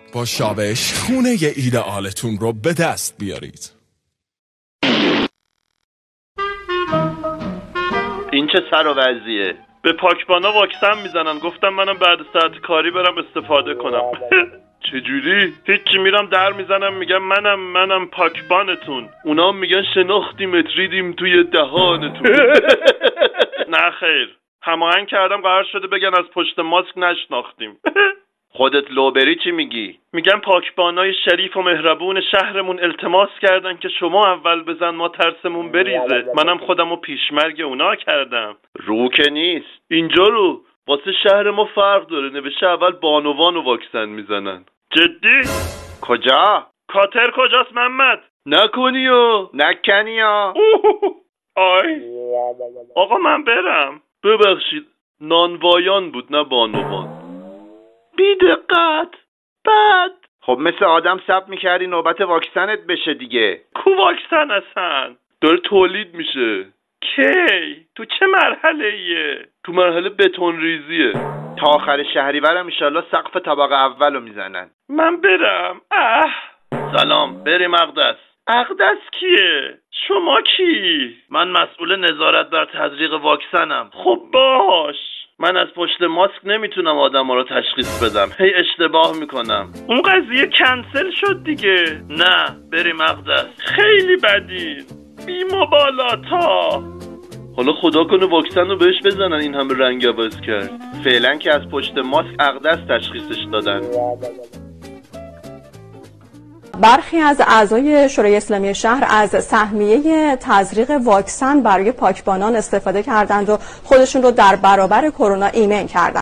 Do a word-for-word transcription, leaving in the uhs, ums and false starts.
با شابش خونه ایدئالتون رو به دست بیارید. این چه سر و وضعیه؟ به پاکبانا واکسن میزنن. گفتم منم بعد ساعت کاری برم استفاده کنم. چجوری؟ هیچی، میرم در میزنم میگم منم منم پاکبانتون. اونا میگن شناختیم ریدیم توی دهانتون. نه خیر، هماهنگ کردم قرار شده بگن از پشت ماسک نشناختیم. خودت لوبری چی میگی؟ میگن پاکبانای شریف و مهربون شهرمون التماس کردن که شما اول بزن ما ترسمون بریزه. منم خودمو پیشمرگ اونا کردم. رو که نیست. اینجا رو واسه شهر ما فرق داره، نوشته اول بانوان واکسن میزنن. جدی؟ کجا؟ کاتر کجاست محمد؟ نکنی و نکنی ها. آی آقا من برم. ببخشید، نانوایان بود نه بانوان. بی دقت. بد. خب مثل آدم صبر میکردی نوبت واکسنت بشه دیگه. کو واکسن هستن؟ داره تولید میشه. کی؟ تو چه مرحله ایه؟ تو مرحله بتون ریزیه. تا آخر شهریورم انشالله سقف طبقه اولو میزنن. من برم. اه سلام، بریم اقدس. اقدس کیه؟ شما کی؟ من مسئول نظارت بر تزریق واکسنم. خب باش، من از پشت ماسک نمیتونم آدم ها رو تشخیص بدم، هی اشتباه میکنم. اون قضیه کنسل شد دیگه. نه بریم اقدس. خیلی بدین، بی مبالاتا. حالا خدا کنه واکسن رو بهش بزنن این همه رنگ عوض کرد. فعلا که از پشت ماسک اقدس تشخیصش دادن. برخی از اعضای شورای اسلامی شهر از سهمیه تزریق واکسن برای پاکبانان استفاده کردند و خودشون رو در برابر کرونا ایمن کردند.